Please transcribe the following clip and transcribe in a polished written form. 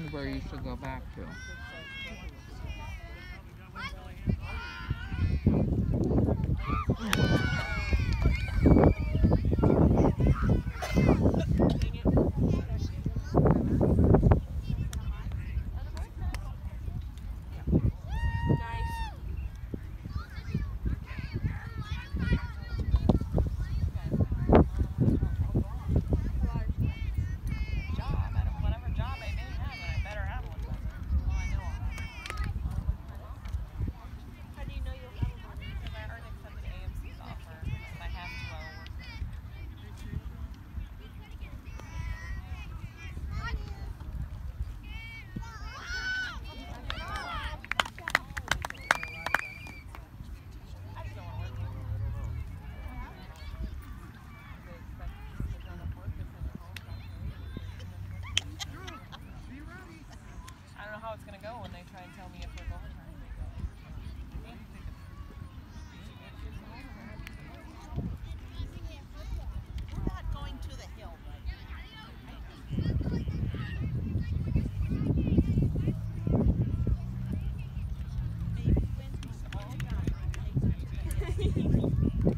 is where you should go back to. How it's gonna go when they try and tell me if we're going. We're not going to the hill. Maybe Wednesday.